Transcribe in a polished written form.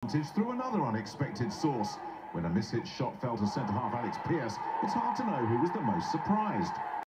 advantage through another unexpected source. When a mishit shot fell to centre-half Alex Pearce, it's hard to know who was the most surprised.